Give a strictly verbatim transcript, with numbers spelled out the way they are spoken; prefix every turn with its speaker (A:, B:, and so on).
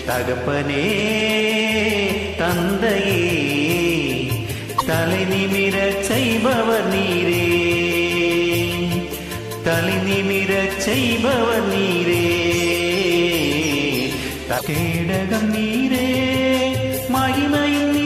A: தகப்பனே தந்தையே தலை நிமிரச் செய்பவர் நீரே, தலை நிமிரச் செய்பவர் நீரே. கேடகம் நீரே, மகிமையின்